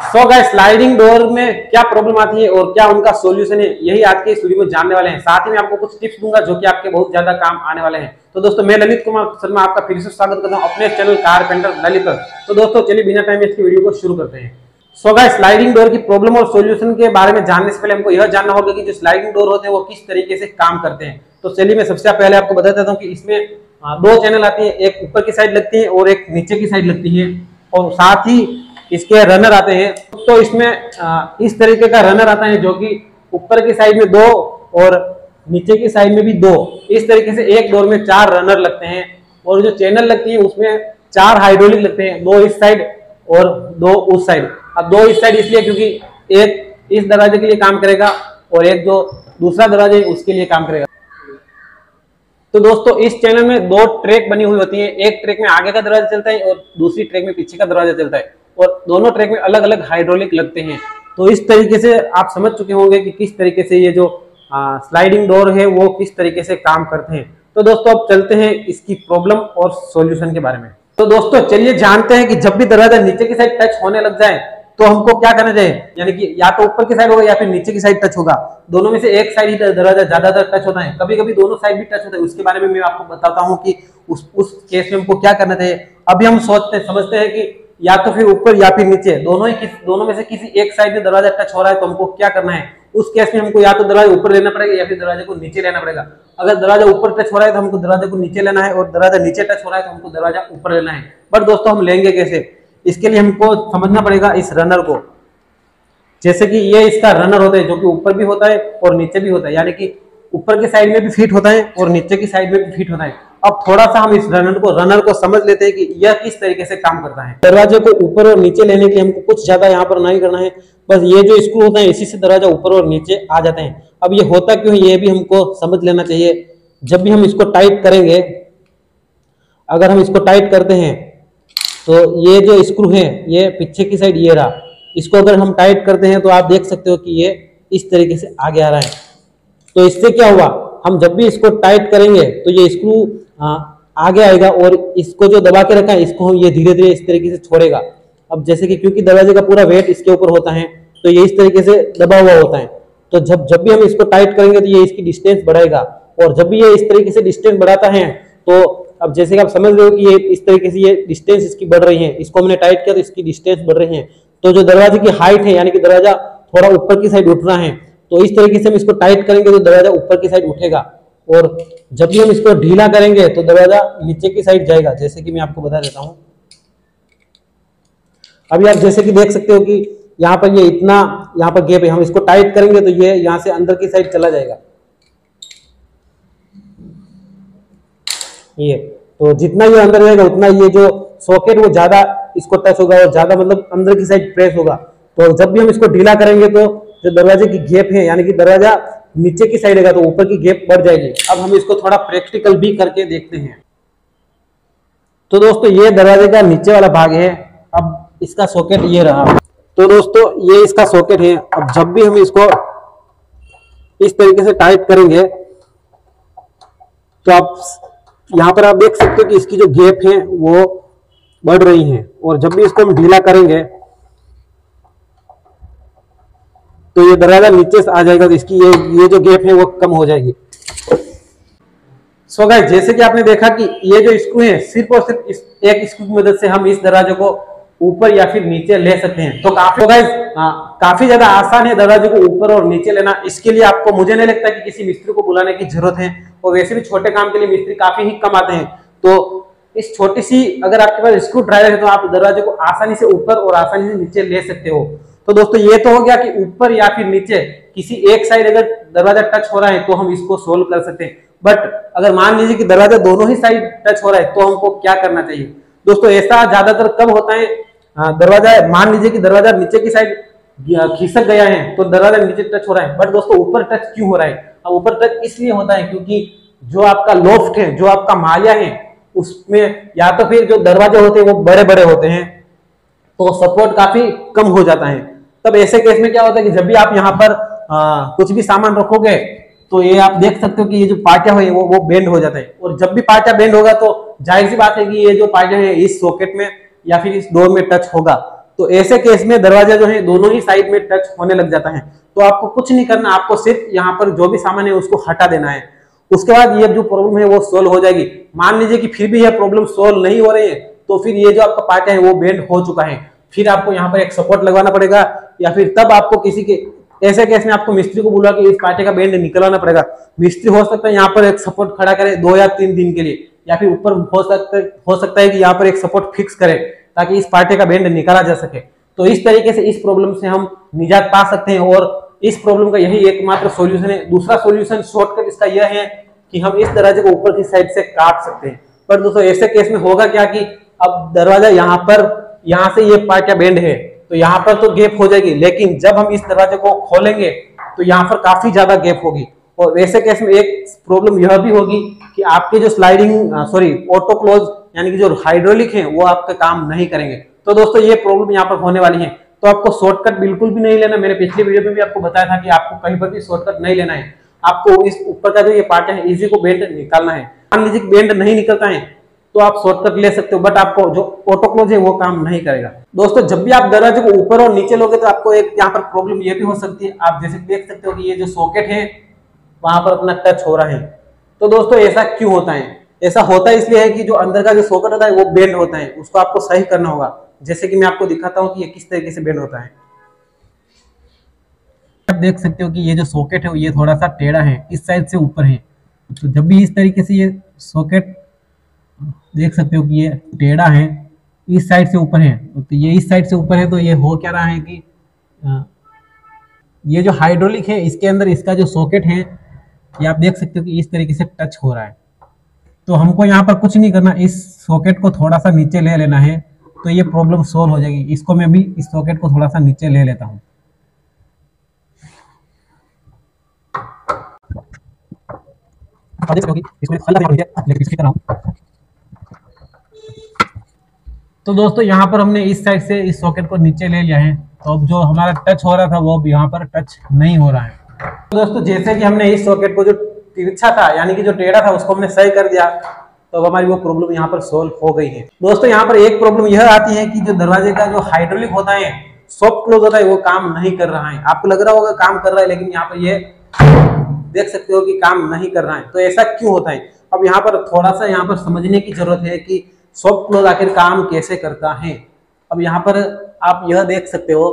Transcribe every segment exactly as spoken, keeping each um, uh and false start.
सो guys, sliding door में क्या problem आती है और क्या उनका सॉल्यूशन है, यही आज के इस वीडियो में जानने वाले हैं। साथ ही मैं आपको कुछ टिप्स दूंगा जो कि आपके बहुत ज्यादा काम आने वाले हैं। तो दोस्तों, मैं ललित कुमार शर्मा आपका फिर से स्वागत करता हूं अपने चैनल कारपेंटर ललित पर। तो दोस्तों, चलिए बिना टाइम वेस्ट के वीडियो को शुरू करते हैं। सो गाइस, स्लाइडिंग डोर की प्रॉब्लम और सॉल्यूशन के बारे में जानने से पहले हमको यह जानना होगा कि जो स्लाइडिंग डोर होते हैं वो किस तरीके से काम करते हैं। तो चलिए मैं सबसे पहले आपको बता देता हूँ कि इसमें दो चैनल आती है, एक ऊपर की साइड लगती है और एक नीचे की साइड लगती है, और साथ ही इसके रनर आते हैं। तो इसमें इस तरीके का रनर आता है जो कि ऊपर की साइड में दो और नीचे की साइड में भी दो। इस तरीके से एक डोर में चार रनर लगते हैं, और जो चैनल लगती है उसमें चार हाइड्रोलिक लगते हैं, दो इस साइड और दो उस साइड। अब दो इस साइड इसलिए क्योंकि एक इस दरवाजे के लिए काम करेगा और एक जो दूसरा दरवाजा है उसके लिए काम करेगा। तो दोस्तों, इस चैनल में दो ट्रैक बनी हुई होती है, एक ट्रैक में आगे का दरवाजा चलता है और दूसरी ट्रैक में पीछे का दरवाजा चलता है, और दोनों ट्रैक में अलग अलग हाइड्रोलिक लगते हैं। तो इस तरीके से आप समझ चुके होंगे कि किस तरीके से ये जो आ, स्लाइडिंग डोर है वो किस तरीके से काम करते हैं। तो दोस्तों, अब चलते हैं इसकी प्रॉब्लम और सॉल्यूशन के बारे में। तो दोस्तों, चलिए जानते हैं कि जब भी दरवाजा नीचे की साइड टच होने लग जाए तो हमको क्या करना चाहिए। यानी कि या तो ऊपर की साइड होगा या फिर नीचे की साइड टच होगा, दोनों में से एक साइड ही दरवाजा ज्यादातर टच होता है। कभी कभी दोनों साइड भी टच होता है, उसके बारे में मैं आपको बताता हूँ कि उस उस केस में हमको क्या करना चाहिए। अभी हम सोचते समझते हैं कि या तो फिर ऊपर या फिर नीचे, दोनों ही किस दोनों में से किसी एक साइड में दरवाजा टच हो रहा है तो हमको क्या करना है। उस केस में हमको या तो दरवाजा ऊपर लेना पड़ेगा या फिर दरवाजे को नीचे लेना पड़ेगा। अगर दरवाजा ऊपर टच हो रहा है तो हमको दरवाजे को नीचे लेना है, और दरवाजा नीचे टच हो रहा है तो हमको दरवाजा ऊपर लेना है। बट दोस्तों, हम लेंगे कैसे, इसके लिए हमको समझना पड़ेगा इस रनर को। जैसे कि ये इसका रनर होता है जो कि ऊपर भी होता है और नीचे भी होता है, यानी कि ऊपर की साइड में भी फिट होता है और नीचे की साइड में भी फिट होता है। अब थोड़ा सा हम इस रनर को रनर को समझ लेते हैं कि यह किस तरीके से काम करता है। दरवाजे को ऊपर और नीचे लेने के लिए हमको कुछ ज्यादा यहाँ पर नहीं करना है, बस ये जो स्क्रू होता है इसी से दरवाजा ऊपर और नीचे आ जाते हैं। अब ये होता क्यों है ये भी हमको समझ लेना चाहिए। जब भी हम इसको टाइट करेंगे, अगर हम इसको टाइट करते हैं तो ये जो स्क्रू है ये पीछे की साइड ये रहा, इसको अगर हम टाइट करते हैं तो आप देख सकते हो कि ये इस तरीके से आगे आ रहा है। तो इससे क्या हुआ, हम जब भी इसको टाइट करेंगे तो ये स्क्रू आगे आएगा, और इसको जो दबा के रखा है इसको हम ये धीरे धीरे इस तरीके से छोड़ेगा। अब जैसे कि क्योंकि दरवाजे का पूरा वेट इसके ऊपर होता है तो ये इस तरीके से दबा हुआ होता है, तो जब जब भी हम इसको टाइट करेंगे तो ये इसकी डिस्टेंस बढ़ाएगा, और जब भी ये इस तरीके से डिस्टेंस बढ़ाता है तो अब जैसे कि आप समझ रहे हो कि ये इस तरीके से ये डिस्टेंस इसकी बढ़ रही है, इसको हमने टाइट किया तो इसकी डिस्टेंस बढ़ रही है। तो जो दरवाजे की हाइट है, यानी कि दरवाजा थोड़ा ऊपर की साइड उठना है, तो इस तरीके से हम इसको टाइट करेंगे तो दरवाजा ऊपर की साइड उठेगा, और जब भी हम इसको ढीला करेंगे तो दरवाजा नीचे की साइड जाएगा। जैसे कि मैं आपको बता देता हूं, अभी आप जैसे कि देख सकते हो कि यहाँ पर ये इतना यहाँ पर गैप है, हम इसको टाइट करेंगे तो ये यहाँ से अंदर की साइड चला जाएगा। ये तो जितना ये अंदर जाएगा उतना ये जो सॉकेट वो ज्यादा इसको टच होगा और ज्यादा मतलब अंदर की साइड प्रेस होगा। तो जब भी हम इसको ढीला करेंगे तो जो दरवाजे की गैप है, यानी कि दरवाजा नीचे की साइड है तो ऊपर की गैप बढ़ जाएगी। अब हम इसको थोड़ा प्रैक्टिकल भी करके देखते हैं। तो दोस्तों, ये दरवाजे का नीचे वाला भाग है। अब इसका सॉकेट ये रहा। तो दोस्तों, ये इसका सॉकेट है। अब जब भी हम इसको इस तरीके से टाइट करेंगे तो आप यहाँ पर आप देख सकते हो कि इसकी जो गैप है वो बढ़ रही है, और जब भी इसको हम ढीला करेंगे तो ये दरवाजा नीचे से आ जाएगा, तो इसकी ये ये जो गैप है वो कम हो जाएगी। सो गाइस, जैसे कि आपने देखा कि ये जो स्क्रू है सिर्फ और सिर्फ इस एक स्क्रू की मदद से हम इस दरवाजे को ऊपर या फिर नीचे ले सकते हैं। तो काफी गाइस काफी ज्यादा आसान है दरवाजे को ऊपर और नीचे लेना। इसके लिए आपको मुझे नहीं लगता कि किसी मिस्त्री को बुलाने की जरूरत है, और वैसे भी छोटे काम के लिए मिस्त्री काफी ही कम आते हैं। तो इस छोटी सी अगर आपके पास स्क्रू ड्राइवर है तो आप दरवाजे को आसानी से ऊपर और आसानी से नीचे ले सकते हो। तो दोस्तों, ये तो हो गया कि ऊपर या फिर नीचे किसी एक साइड अगर दरवाजा टच हो रहा है तो हम इसको सोल्व कर सकते हैं। बट अगर मान लीजिए कि दरवाजा दोनों ही साइड टच हो रहा है तो हमको क्या करना चाहिए। दोस्तों, ऐसा ज्यादातर कब होता है, दरवाजा मान लीजिए कि दरवाजा नीचे की साइड खिसक गया है तो दरवाजा नीचे टच हो रहा है, बट दोस्तों ऊपर टच क्यों हो रहा है। अब ऊपर टच इसलिए होता है क्योंकि जो आपका लोफ्ट है, जो आपका मालिया है, उसमें या तो फिर जो दरवाजे होते हैं वो बड़े बड़े होते हैं तो सपोर्ट काफी कम हो जाता है। तब ऐसे केस में क्या होता है कि जब भी आप यहाँ पर आ, कुछ भी सामान रखोगे तो ये आप देख सकते हो कि ये जो पार्टियां हुई वो वो बेंड हो जाता है, और जब भी पार्टियां बेंड होगा तो जाहिर सी बात है कि ये जो पार्टियां है इस सॉकेट में या फिर इस डोर में टच होगा। तो ऐसे केस में दरवाजा जो है दोनों ही साइड में टच होने लग जाता है। तो आपको कुछ नहीं करना, आपको सिर्फ यहाँ पर जो भी सामान है उसको हटा देना है। उसके बाद ये जो प्रॉब्लम है वो सोल्व हो जाएगी। मान लीजिए कि फिर भी यह प्रॉब्लम सोल्व नहीं हो रही है, तो फिर ये जो आपका पार्ट है वो बेंड हो चुका है, फिर आपको यहाँ पर एक सपोर्ट लगवाना पड़ेगा, या फिर तब आपको किसी के ऐसे केस में आपको मिस्त्री को बुला के इस पार्टे का बेंड निकलवाना पड़ेगा। मिस्त्री हो सकता है यहाँ पर एक सपोर्ट खड़ा करे दो या तीन दिन के लिए, या फिर ऊपर हो सकता है हो सकता है कि यहाँ पर एक सपोर्ट फिक्स करे ताकि इस पार्टे का बेंड निकाला जा सके। तो इस तरीके से इस प्रॉब्लम से हम निजात पा सकते हैं, और इस प्रॉब्लम का यही एकमात्र सॉल्यूशन है। दूसरा सॉल्यूशन शॉर्टकट इसका यह है कि हम इस दरवाजे को ऊपर की साइड से काट सकते हैं। पर दोस्तों ऐसे केस में होगा क्या कि अब दरवाजा यहाँ पर यहाँ से ये पार्ट या बेंड है तो यहाँ पर तो गैप हो जाएगी, लेकिन जब हम इस दरवाजे को खोलेंगे तो यहाँ पर काफी ज्यादा गैप होगी। और वैसे केस में एक प्रॉब्लम यह भी होगी कि आपके जो स्लाइडिंग सॉरी ऑटो क्लोज यानी कि जो हाइड्रोलिक है वो आपका काम नहीं करेंगे। तो दोस्तों ये प्रॉब्लम यहाँ पर होने वाली है। तो आपको शॉर्टकट बिल्कुल भी नहीं लेना। मैंने पिछले वीडियो में भी आपको बताया था कि आपको कहीं पर भी शॉर्टकट नहीं लेना है। आपको इस ऊपर का जो ये पार्ट है इसी को बेंड निकालना है। मान लीजिए कि बेंड नहीं निकलता है तो आप शॉर्टकट ले सकते हो, बट आपको जो ऑटो क्लोज है वो काम नहीं करेगा। दोस्तों जब भी आप दरवाजे को ऊपर और नीचे लोगे तो आपको एक यहाँ पर प्रॉब्लम ये भी हो सकती है। आप जैसे देख सकते हो कि ये जो सॉकेट है वहां पर अपना टच हो रहा है। तो दोस्तों ऐसा क्यों होता है? ऐसा होता है इसलिए है कि जो अंदर का जो सॉकेट होता है वो बेंड होता है, उसको आपको सही करना होगा। जैसे कि मैं आपको दिखाता हूँ कि ये किस तरीके से बेंड होता है। आप देख सकते हो कि ये जो सॉकेट है ये थोड़ा सा टेढ़ा है, इस साइड से ऊपर है। तो जब भी इस तरीके से ये सॉकेट देख सकते हो कि ये टेढ़ा है, इस साइड से ऊपर है, तो ये इस साइड से ऊपर है, तो ये हो क्या रहा है कि ये जो हाइड्रोलिक है इसके अंदर इसका जो सॉकेट है ये आप देख सकते हो कि इस तरीके से टच हो रहा है। तो हमको यहाँ पर कुछ नहीं करना, इस सॉकेट को थोड़ा सा नीचे ले लेना है तो ये प्रॉब्लम सोल्व हो जाएगी। इसको मैं भी इस सॉकेट को थोड़ा सा नीचे ले लेता हूँ। तो दोस्तों यहाँ पर हमने इस साइड से इस सॉकेट को नीचे ले लिया है, तो अब जो हमारा टच हो रहा था वो अब यहाँ पर टच नहीं हो रहा है। तो दोस्तों जैसे कि हमने इस सॉकेट को जो तिरछा था यानी कि जो टेढ़ा था उसको हमने सही कर दिया, तो अब हमारी वो प्रॉब्लम यहाँ पर सोल्व हो गई है। दोस्तों यहाँ पर एक प्रॉब्लम यह आती है कि जो दरवाजे का जो हाइड्रोलिक होता है, सॉफ्ट क्लोज होता है, वो काम नहीं कर रहा है। आपको लग रहा होगा काम कर रहा है, लेकिन यहाँ पर ये देख सकते हो कि काम नहीं कर रहा है। तो ऐसा क्यों होता है? अब यहाँ पर थोड़ा सा यहाँ पर समझने की जरूरत है कि सॉफ्ट क्लोज आखिर काम कैसे करता है। अब यहाँ पर आप यह देख सकते हो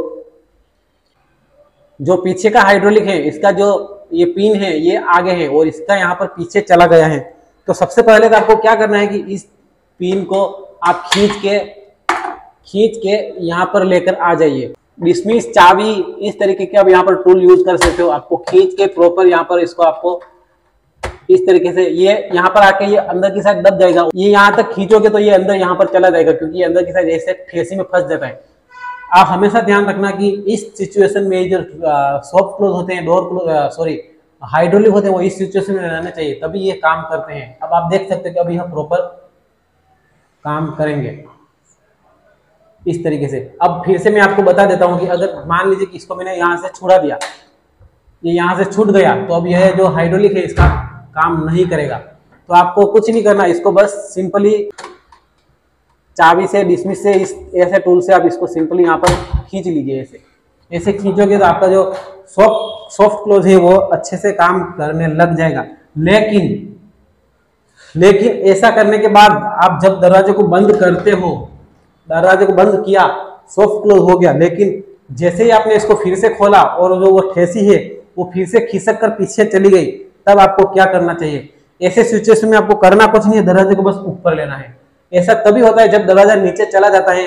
जो पीछे का हाइड्रोलिक है इसका जो ये पिन है ये आगे है और इसका यहाँ पर पीछे चला गया है। तो सबसे पहले तो आपको क्या करना है कि इस पिन को आप खींच के खींच के यहाँ पर लेकर आ जाइए। डिसमिस चाबी इस तरीके के आप यहाँ पर टूल यूज कर सकते हो। आपको खींच के प्रॉपर यहाँ पर इसको आपको इस तरीके से ये यहाँ पर आके ये अंदर की साइड दब जाएगा। ये यहाँ तक खींचोगे तो ये अंदर यहाँ पर चला जाएगा, क्योंकि ये अंदर की साइड ऐसे ठेसी में फंस जाता है। आप हमेशा ध्यान रखना कि इस सिचुएशन में जो सॉफ्ट क्लोज होते हैं, डोर क्लोज सॉरी हाइड्रोलिक होते हैं, वो इस सिचुएशन में रहना चाहिए, तभी ये काम करते हैं। अब आप देख सकते हैं कि अभी हम प्रॉपर काम करेंगे इस तरीके से। अब फिर से मैं आपको बता देता हूं कि अगर मान लीजिए कि इसको मैंने यहाँ से छुड़ा दिया, ये यहाँ से छूट गया, तो अब यह जो हाइड्रोलिक है इसका काम नहीं करेगा। तो आपको कुछ नहीं करना, इसको बस सिंपली चाबी से डिसमिस से इस ऐसे टूल से आप इसको सिंपली यहाँ पर खींच लीजिए। ऐसे ऐसे खींचोगे तो आपका जो सॉफ्ट सॉफ्ट क्लोज है वो अच्छे से काम करने लग जाएगा। लेकिन लेकिन ऐसा करने के बाद आप जब दरवाजे को बंद करते हो, दरवाजे को बंद किया, सॉफ्ट क्लोज हो गया, लेकिन जैसे ही आपने इसको फिर से खोला और जो वो ठेसी है वो फिर से खिसक कर पीछे चली गई, तब आपको क्या करना चाहिए? ऐसे सिचुएशन में आपको करना कुछ नहीं है, दरवाजे को बस ऊपर लेना है। ऐसा तभी होता है जब दरवाजा नीचे चला जाता है।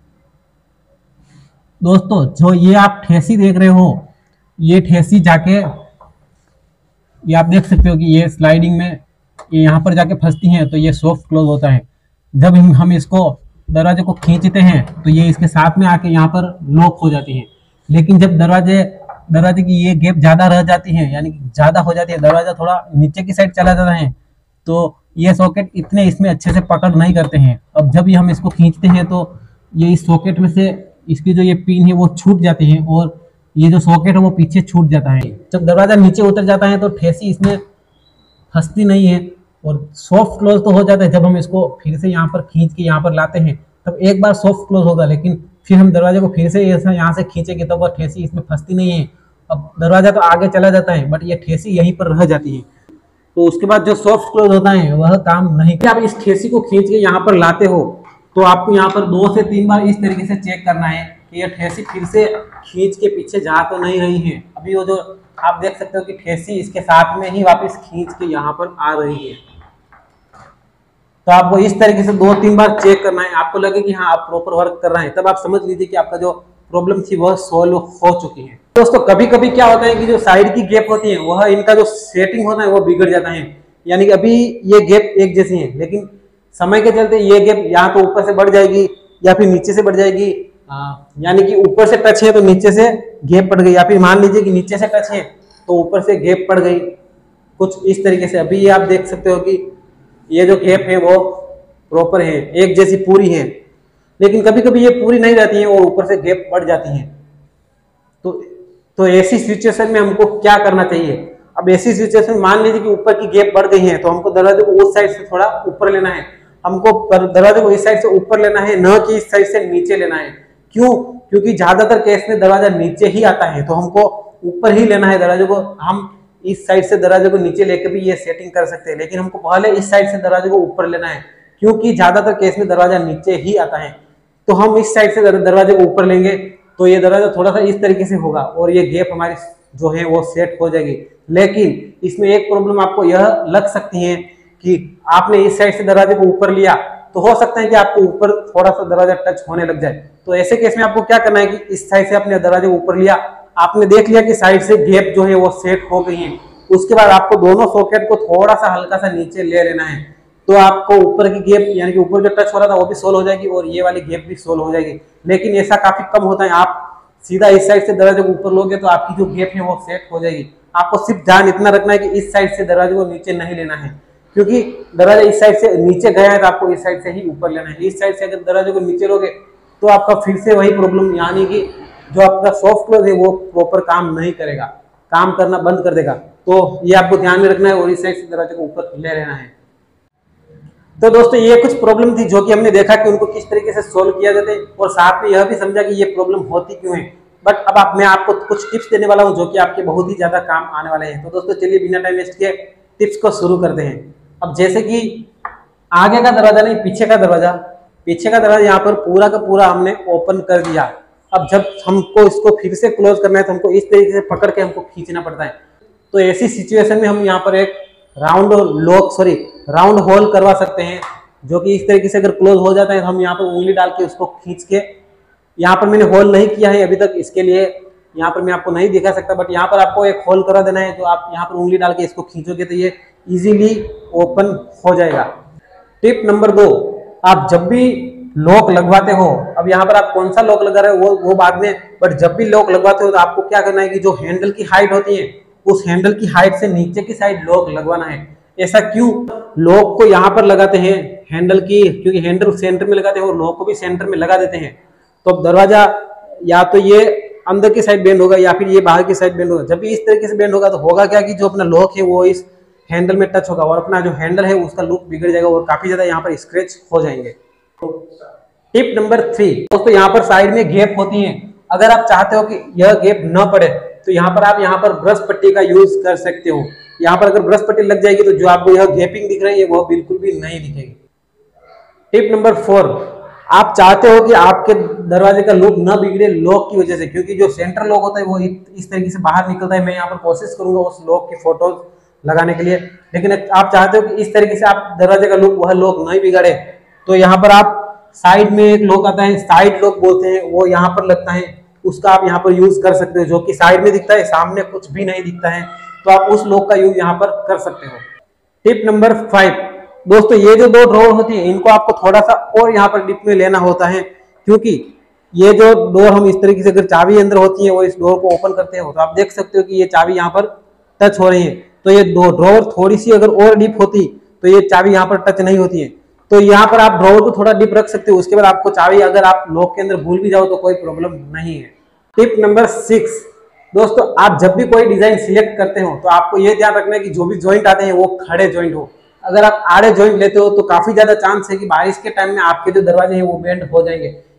दोस्तों जो ये आप ठेसी देख रहे हो, ये ठेसी जाके ये आप देख सकते हो कि ये स्लाइडिंग में ये यहाँ पर जाके फंसती हैं, तो ये सॉफ्ट क्लोज होता है। जब हम इसको दरवाजे को खींचते हैं तो ये इसके साथ में आके यहाँ पर लॉक हो जाती है। लेकिन जब दरवाजे दरवाजे की ये गैप ज्यादा रह जाती है, यानी कि ज्यादा हो जाती है, दरवाजा थोड़ा नीचे की साइड चला जाता है, तो ये सॉकेट इतने इसमें अच्छे से पकड़ नहीं करते हैं। अब जब ये हम इसको खींचते हैं तो ये इस सॉकेट में से इसकी जो ये पिन है वो छूट जाती है और ये जो सॉकेट है वो पीछे छूट जाता है। जब दरवाजा नीचे उतर जाता है तो ठेसी इसमें फंसती नहीं है और सॉफ्ट क्लोज तो हो जाता है। जब हम इसको फिर से यहाँ पर खींच के यहाँ पर लाते हैं तब एक बार सॉफ्ट क्लोज होगा, लेकिन फिर हम दरवाजे को फिर से यहाँ से खींचेंगे तो वह ठेसी इसमें फंसती नहीं है। अब दरवाजा तो आगे चला जाता है बट ये ठेसी यहीं पर रह जाती है। तो उसके बाद जो सॉफ्ट क्लोज होता है वह काम नहीं। आप इस ठेसी को खींच के यहाँ पर लाते हो तो आपको यहाँ पर दो से तीन बार इस तरीके से चेक करना है कि ये ठेसी फिर से खींच के पीछे जा तो नहीं रही है। अभी वो जो आप देख सकते हो कि ठेसी इसके साथ में ही वापस खींच के यहाँ पर आ रही है। तो आपको इस तरीके से दो तीन बार चेक करना है। आपको लगे कि हाँ आप प्रॉपर वर्क कर रहे हैं, तब आप समझ लीजिए कि आपका जो प्रॉब्लम थी वह सॉल्व हो चुकी है। दोस्तों कभी कभी क्या होता है कि जो साइड की गैप होती है वह इनका जो सेटिंग होता है वो बिगड़ जाता है। यानी कि अभी ये गैप एक जैसी है लेकिन समय के चलते ये गैप यहाँ तो ऊपर से बढ़ जाएगी या फिर नीचे से बढ़ जाएगी। यानी कि ऊपर से टच है तो नीचे से गैप पड़ गई, या फिर मान लीजिए कि नीचे से टच है तो ऊपर से गैप पड़ गई, कुछ इस तरीके से। अभी ये आप देख सकते हो कि ये जो गैप है वो प्रॉपर है, एक जैसी पूरी है, लेकिन कभी कभी ये पूरी नहीं रहती है और ऊपर से गैप बढ़ जाती है। तो तो ऐसी सिचुएशन में हमको क्या करना चाहिए? अब ऐसी सिचुएशन में मान लीजिए कि ऊपर की गैप बढ़ गई है तो हमको दरवाजे को उस साइड से थोड़ा ऊपर लेना है। हमको दरवाजे को इस साइड से ऊपर लेना है, न कि इस साइड से नीचे लेना है। क्यों? क्योंकि ज्यादातर केस में दरवाजा नीचे ही आता है, तो हमको ऊपर ही लेना है दरवाजे को। हम इस साइड से दरवाजे को नीचे लेकर भी ये सेटिंग कर सकते हैं, लेकिन हमको पहले इस साइड से दरवाजे को ऊपर लेना है क्योंकि ज्यादातर केस में दरवाजा नीचे ही आता है। तो हम इस साइड से दरवाजे को ऊपर लेंगे तो ये दरवाजा थोड़ा सा इस तरीके से होगा और ये गैप हमारी जो है वो सेट हो जाएगी। लेकिन इसमें एक प्रॉब्लम आपको यह लग सकती है कि आपने इस साइड से दरवाजे को ऊपर लिया तो हो सकता है कि आपको ऊपर थोड़ा सा दरवाजा टच होने लग जाए। तो ऐसे केस में आपको क्या करना है कि इस साइड से अपने दरवाजे को ऊपर लिया, आपने देख लिया कि साइड से गैप जो है वो सेट हो गई है। उसके बाद आपको दोनों सॉकेट को थोड़ा सा हल्का सा नीचे ले लेना है, तो आपको ऊपर की गैप यानी कि ऊपर जो टच हो रहा था वो भी सोल्व हो जाएगी और ये वाली गैप भी सोल्व हो जाएगी। लेकिन ऐसा काफी कम होता है, आप सीधा इस साइड से दरवाजे को ऊपर लोगे तो आपकी जो गैप है वो सेट हो जाएगी। आपको सिर्फ ध्यान इतना रखना है कि इस साइड से दरवाजे को नीचे नहीं लेना है, क्योंकि दरवाजा इस साइड से नीचे गया है तो आपको इस साइड से ही ऊपर लेना है। इस साइड से अगर दरवाजे को नीचे लोगे तो आपका फिर से वही प्रॉब्लम, यानी कि जो आपका सॉफ्ट क्लोज है वो प्रॉपर काम नहीं करेगा, काम करना बंद कर देगा। तो ये आपको ध्यान में रखना है और इस साइड से दरवाजे को ऊपर ले लेना है। तो दोस्तों ये कुछ प्रॉब्लम थी जो कि हमने देखा कि उनको किस तरीके से सोल्व किया जाता है और साथ में यह भी समझा कि ये प्रॉब्लम होती क्यों है। बट अब आप मैं आपको कुछ टिप्स देने वाला हूं जो कि आपके बहुत ही ज्यादा काम आने वाले हैं। तो दोस्तों चलिए बिना टाइम वेस्ट किए टिप्स को शुरू करते हैं। अब जैसे कि आगे का दरवाजा नहीं, पीछे का दरवाजा, पीछे का दरवाजा यहाँ पर पूरा का पूरा हमने ओपन कर दिया। अब जब हमको इसको फिर से क्लोज करना है तो हमको इस तरीके से पकड़ के हमको खींचना पड़ता है। तो ऐसी सिचुएशन में हम यहाँ पर एक round lock sorry round hole करवा सकते हैं, जो कि इस तरीके से अगर क्लोज हो जाता है तो हम यहाँ पर उंगली डाल के उसको खींच के, यहाँ पर मैंने होल नहीं किया है अभी तक, इसके लिए यहाँ पर मैं आपको नहीं दिखा सकता, बट यहाँ पर आपको एक होल करा देना है। तो आप यहाँ पर उंगली डाल के इसको खींचोगे तो ये इजीली ओपन हो जाएगा। टिप नंबर दो, आप जब भी लॉक लगवाते हो, अब यहाँ पर आप कौन सा लॉक लगा रहे हो वो वो बाद में, बट जब भी लॉक लगवाते हो तो आपको क्या करना है कि जो हैंडल की हाइट होती है उस हैंडल की हाइट से नीचे की साइड लॉक लगवाना है। ऐसा क्यों? लॉक को यहाँ पर लगाते हैं हैंडल की, क्योंकि हैंडल सेंटर में लगाते हैं और लॉक को भी सेंटर में लगा देते हैं। तो अब दरवाजा या तो ये अंदर की साइड बेंड होगा या फिर ये बाहर की साइड बेंड होगा। जब भी इस तरीके से बेंड होगा तो होगा क्या कि जो अपना लॉक है वो इस हैंडल में टच होगा और अपना जो हैंडल है उसका लुक बिगड़ जाएगा और काफी ज्यादा यहाँ पर स्क्रैच हो जाएंगे। टिप नंबर थ्री, दोस्तों यहाँ पर साइड में गैप होती है। अगर आप चाहते हो कि यह गैप न पड़े तो यहाँ पर आप यहाँ पर ब्रश पट्टी का यूज कर सकते हो। यहाँ पर अगर ब्रश पट्टी लग जाएगी तो जो आपको यह गैपिंग दिख रही है वो बिल्कुल भी नहीं दिखेगी। टिप नंबर फोर, आप चाहते हो कि आपके दरवाजे का लुक न बिगड़े लॉक की वजह से, क्योंकि जो सेंटर लॉक होता है वो इस तरीके से बाहर निकलता है। मैं यहाँ पर कोशिश करूंगा उस लॉक की फोटोज लगाने के लिए, लेकिन आप चाहते हो कि इस तरीके से आप दरवाजे का लुक वह लॉक नहीं बिगाड़े, तो यहाँ पर आप साइड में एक लॉक आता है, साइड लॉक बोलते हैं, वो यहाँ पर लगता है, उसका आप यहाँ पर यूज कर सकते हो, जो कि साइड में दिखता है, सामने कुछ भी नहीं दिखता है, तो आप उस लॉक का यूज यहाँ पर कर सकते हो। टिप नंबर फाइव, दोस्तों ये जो दो ड्रॉर होती है इनको आपको थोड़ा सा और यहाँ पर डिप में लेना होता है, क्योंकि ये जो डोर हम इस तरीके से अगर चाबी अंदर होती है और इस डोर को ओपन करते हो तो आप देख सकते हो कि ये चाबी यहाँ पर टच हो रही है। तो ये दो ड्रॉर थोड़ी सी अगर और डीप होती तो ये चाबी यहाँ पर टच नहीं होती है। तो यहाँ पर आप ड्रॉर को थोड़ा डीप रख सकते हो, उसके बाद आपको चाबी अगर आप लॉक के अंदर भूल भी जाओ तो कोई प्रॉब्लम नहीं है। टिप नंबर सिक्स, दोस्तों आप जब भी कोई डिजाइन सिलेक्ट करते हो तो आपको ये ध्यान रखना है कि जो भी ज्वाइंट आते हैं वो खड़े ज्वाइंट हो। अगर आप आड़े ज्वाइंट लेते हो तो काफी ज्यादा चांस है कि बारिश के टाइम में आपके जो दरवाजे हैं वो बेंड हो जाएंगे।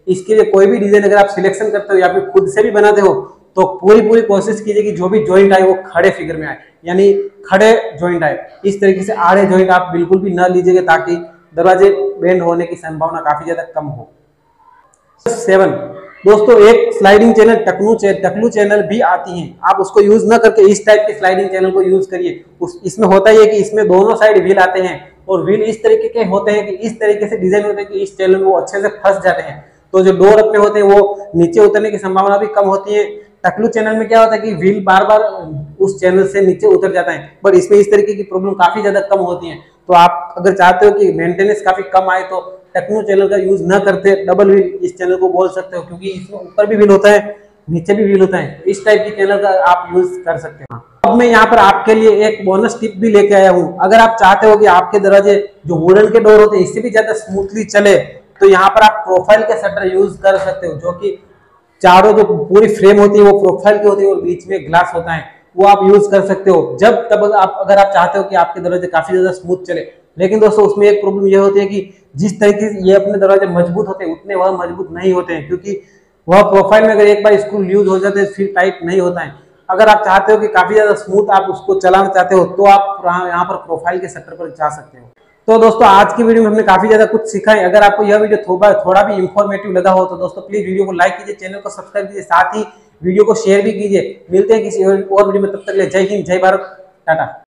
इसके लिए कोई भी डिजाइन अगर आप सिलेक्शन करते हो या फिर खुद से भी बनाते हो तो पूरी पूरी कोशिश कीजिए कि जो भी जॉइंट आए वो खड़े फिगर में आए, यानी खड़े जॉइंट आए। इस तरीके से आड़े जॉइंट आप बिल्कुल भी न लीजिएगा ताकि दरवाजे बेंड होने की संभावना काफी ज्यादा कम हो। सेवन दोस्तों, एक स्लाइडिंग चैनल टकलू टकलू चैनल भी आती है, आप उसको यूज ना करके इस टाइप के स्लाइडिंग चैनल को यूज करिए। उस इसमें होता ही है कि इसमें दोनों साइड व्हील आते हैं और व्हील इस तरीके के होते हैं कि इस तरीके से डिजाइन होते हैं कि इस चैनल में वो अच्छे से फंस जाते हैं, तो जो डोर अपने होते हैं वो नीचे उतरने की संभावना भी कम होती है। टकलू चैनल में क्या होता है कि व्हील बार बार उस चैनल से नीचे उतर जाता है, बट इसमें इस तरीके की प्रॉब्लम काफी ज्यादा कम होती है। तो आप अगर चाहते हो कि मेंटेनेंस काफी कम आए तो टकलू चैनल का यूज न करते डबल व्हील इस चैनल को बोल सकते हो, क्योंकि इसमें ऊपर भी व्हील होता है नीचे भी व्हील होता है। इस टाइप की चैनल का आप यूज कर सकते हो। अब मैं यहाँ पर आपके लिए एक बोनस टिप भी लेके आया हूँ। अगर आप चाहते हो कि आपके दरवाजे जो वुडन के डोर होते हैं इससे भी ज्यादा स्मूथली चले तो यहाँ पर आप प्रोफाइल के शटर यूज कर सकते हो, जो कि चारों जो पूरी फ्रेम होती है वो प्रोफाइल की होती है और बीच में ग्लास होता है, वो आप यूज कर सकते हो जब तब आप अगर आप चाहते हो कि आपके दरवाजे काफी ज्यादा स्मूथ चले। लेकिन दोस्तों उसमें एक प्रॉब्लम ये होती है कि जिस तरीके से ये अपने दरवाजे मजबूत होते हैं उतने वह मजबूत नहीं होते हैं, क्योंकि वह प्रोफाइल में अगर एक बार स्क्रू लूज हो जाते हैं फिर टाइट नहीं होता है। अगर आप चाहते हो कि काफी ज्यादा स्मूथ आप उसको चलाना चाहते हो तो आप यहाँ पर प्रोफाइल के शटर पर जा सकते हो। तो दोस्तों आज की वीडियो में हमने काफी ज्यादा कुछ सीखा है। अगर आपको यह वीडियो थोड़ा थोड़ा भी इंफॉर्मेटिव लगा हो तो दोस्तों प्लीज वीडियो को लाइक कीजिए, चैनल को सब्सक्राइब कीजिए, साथ ही वीडियो को शेयर भी कीजिए। मिलते हैं किसी और वीडियो में, तब तक के लिए जय हिंद, जय भारत, टाटा।